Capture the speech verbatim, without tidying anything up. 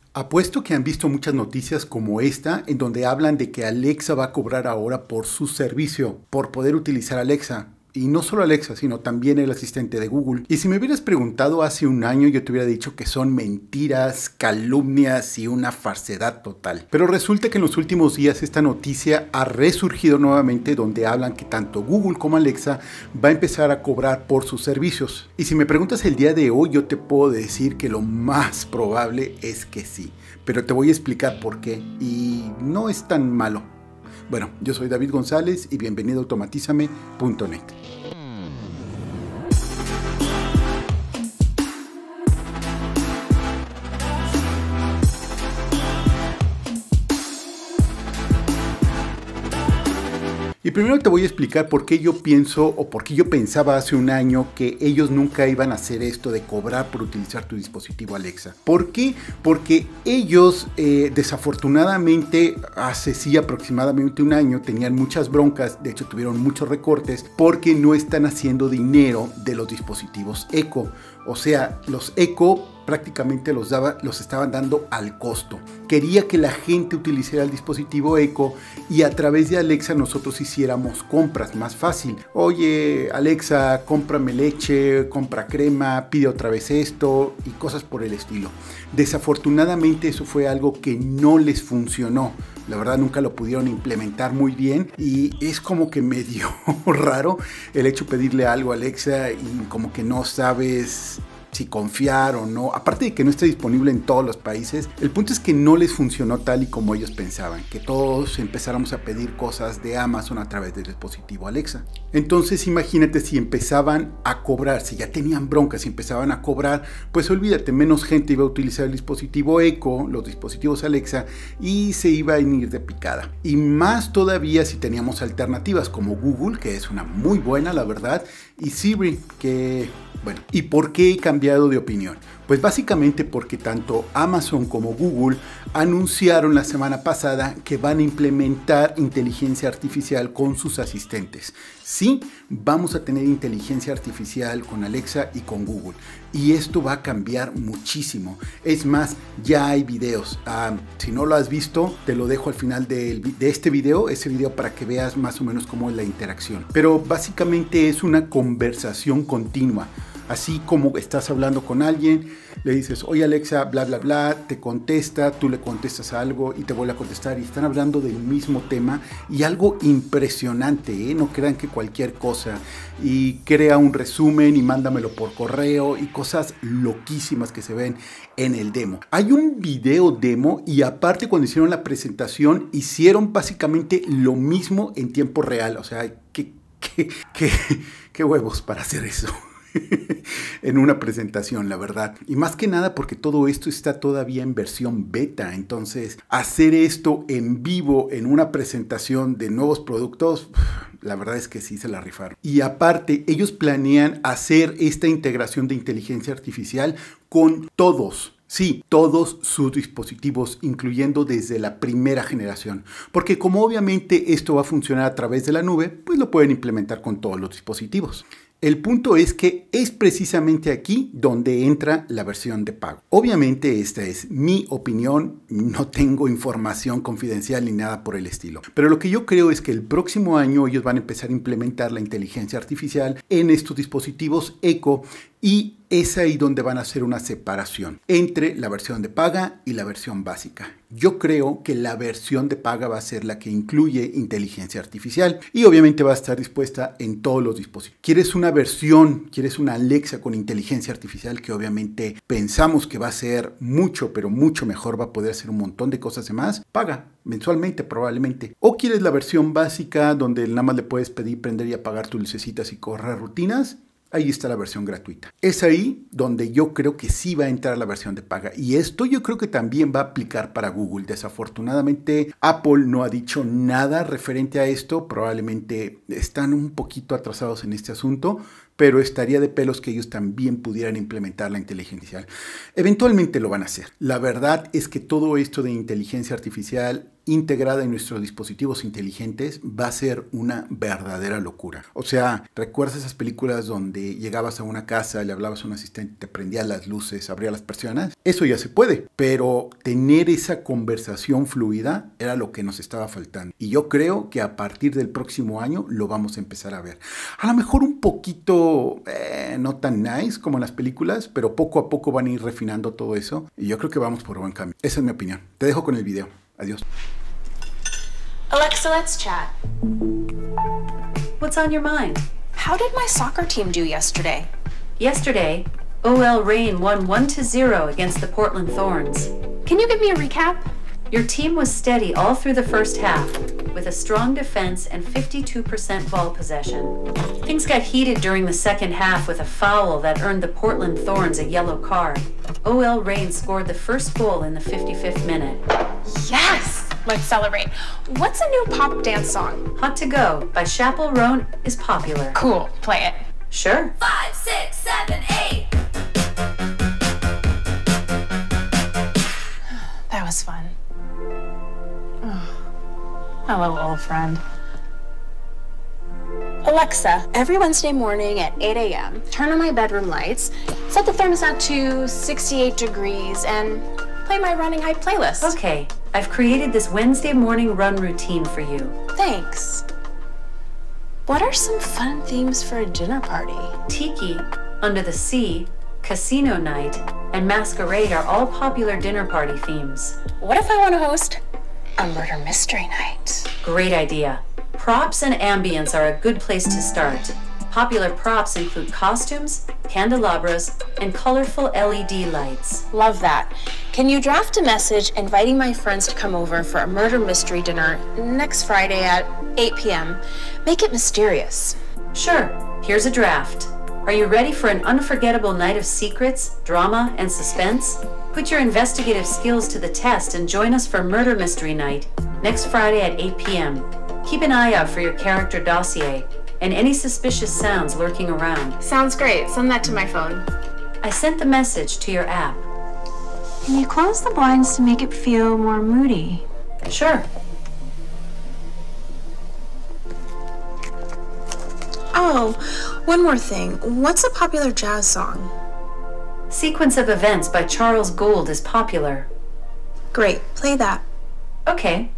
Apuesto que han visto muchas noticias como esta, en donde hablan de que Alexa va a cobrar ahora por su servicio, por poder utilizar Alexa. Y no solo Alexa, sino también el asistente de Google. Y si me hubieras preguntado hace un año, yo te hubiera dicho que son mentiras, calumnias y una falsedad total. Pero resulta que en los últimos días esta noticia ha resurgido nuevamente, donde hablan que tanto Google como Alexa va a empezar a cobrar por sus servicios. Y si me preguntas el día de hoy, yo te puedo decir que lo más probable es que sí. Pero te voy a explicar por qué. Y no es tan malo. Bueno, yo soy David González y bienvenido a automatízame punto net. Y primero te voy a explicar por qué yo pienso o por qué yo pensaba hace un año que ellos nunca iban a hacer esto de cobrar por utilizar tu dispositivo Alexa. ¿Por qué? Porque ellos eh, desafortunadamente hace sí aproximadamente un año tenían muchas broncas, de hecho tuvieron muchos recortes porque no están haciendo dinero de los dispositivos Echo. O sea, los Echo prácticamente los, daba, los estaban dando al costo. Quería que la gente utilizara el dispositivo Echo y a través de Alexa nosotros hiciéramos compras más fácil. Oye, Alexa, cómprame leche, compra crema, pide otra vez esto y cosas por el estilo. Desafortunadamente eso fue algo que no les funcionó. La verdad nunca lo pudieron implementar muy bien y es como que medio raro el hecho de pedirle algo a Alexa y como que no sabes si confiar o no, aparte de que no esté disponible en todos los países. El punto es que no les funcionó tal y como ellos pensaban, que todos empezáramos a pedir cosas de Amazon a través del dispositivo Alexa. Entonces imagínate si empezaban a cobrar, si ya tenían broncas, si empezaban a cobrar, pues olvídate, menos gente iba a utilizar el dispositivo Echo, los dispositivos Alexa, y se iba a ir de picada. Y más todavía si teníamos alternativas como Google, que es una muy buena la verdad, y Siri, que bueno, ¿y por qué he cambiado de opinión? Pues básicamente porque tanto Amazon como Google anunciaron la semana pasada que van a implementar inteligencia artificial con sus asistentes. Sí, vamos a tener inteligencia artificial con Alexa y con Google. Y esto va a cambiar muchísimo. Es más, ya hay videos. Uh, si no lo has visto, te lo dejo al final de, de este video, ese video para que veas más o menos cómo es la interacción. Pero básicamente es una conversación continua. Así como estás hablando con alguien, le dices, oye Alexa, bla, bla, bla, te contesta, tú le contestas algo y te vuelve a contestar y están hablando del mismo tema y algo impresionante, ¿eh? No crean que cualquier cosa, y crea un resumen y mándamelo por correo y cosas loquísimas que se ven en el demo. Hay un video demo y aparte cuando hicieron la presentación hicieron básicamente lo mismo en tiempo real, o sea, qué, qué, qué, qué huevos para hacer eso. En una presentación, la verdad. Y más que nada porque todo esto está todavía en versión beta. Entonces, hacer esto en vivo en una presentación de nuevos productos, la verdad es que sí se la rifaron. Y aparte, ellos planean hacer esta integración de inteligencia artificial con todos. Sí, todos sus dispositivos, incluyendo desde la primera generación. Porque como obviamente esto va a funcionar a través de la nube, pues lo pueden implementar con todos los dispositivos. El punto es que es precisamente aquí donde entra la versión de pago. Obviamente esta es mi opinión, no tengo información confidencial ni nada por el estilo. Pero lo que yo creo es que el próximo año ellos van a empezar a implementar la inteligencia artificial en estos dispositivos Echo y es ahí donde van a hacer una separación entre la versión de paga y la versión básica. Yo creo que la versión de paga va a ser la que incluye inteligencia artificial y obviamente va a estar dispuesta en todos los dispositivos. ¿Quieres una versión, quieres una Alexa con inteligencia artificial que obviamente pensamos que va a ser mucho, pero mucho mejor, va a poder hacer un montón de cosas de más? Paga mensualmente probablemente. ¿O quieres la versión básica donde nada más le puedes pedir, prender y apagar tus lucecitas y correr rutinas? Ahí está la versión gratuita. Es ahí donde yo creo que sí va a entrar la versión de paga. Y esto yo creo que también va a aplicar para Google. Desafortunadamente, Apple no ha dicho nada referente a esto. Probablemente están un poquito atrasados en este asunto, pero estaría de pelos que ellos también pudieran implementar la inteligencia artificial. Eventualmente lo van a hacer. La verdad es que todo esto de inteligencia artificial integrada en nuestros dispositivos inteligentes va a ser una verdadera locura. O sea, ¿recuerdas esas películas donde llegabas a una casa, le hablabas a un asistente, te prendía las luces, abría las persianas? Eso ya se puede, pero tener esa conversación fluida era lo que nos estaba faltando. Y yo creo que a partir del próximo año lo vamos a empezar a ver. A lo mejor un poquito eh, no tan nice como en las películas, pero poco a poco van a ir refinando todo eso. Y yo creo que vamos por buen camino. Esa es mi opinión. Te dejo con el video. Adiós. Alexa, let's chat. What's on your mind? How did my soccer team do yesterday? Yesterday, O L Reign won one to zero against the Portland Thorns. Can you give me a recap? Your team was steady all through the first half, with a strong defense and fifty-two percent ball possession. Things got heated during the second half with a foul that earned the Portland Thorns a yellow card. O L Reign scored the first goal in the fifty-fifth minute. Yes! Let's celebrate. What's a new pop dance song? Hot to Go by Chappell Roan is popular. Cool, play it. Sure. Five, six, seven, eight. That was fun. Oh, my little old friend. Alexa, every Wednesday morning at eight a m, turn on my bedroom lights, set the thermostat to sixty-eight degrees, and play my Running High playlist. Okay, I've created this Wednesday morning run routine for you. Thanks. What are some fun themes for a dinner party? Tiki, Under the Sea, Casino Night, and Masquerade are all popular dinner party themes. What if I want to host a murder mystery night? Great idea. Props and ambience are a good place to start. Popular props include costumes, candelabras, and colorful L E D lights. Love that. Can you draft a message inviting my friends to come over for a murder mystery dinner next Friday at eight p m? Make it mysterious. Sure, here's a draft. Are you ready for an unforgettable night of secrets, drama, and suspense? Put your investigative skills to the test and join us for Murder Mystery Night next Friday at eight p m Keep an eye out for your character dossier and any suspicious sounds lurking around. Sounds great. Send that to my phone. I sent the message to your app. Can you close the blinds to make it feel more moody? Sure. Oh, one more thing. What's a popular jazz song? Sequence of Events by Charles Gould is popular. Great. Play that. Okay.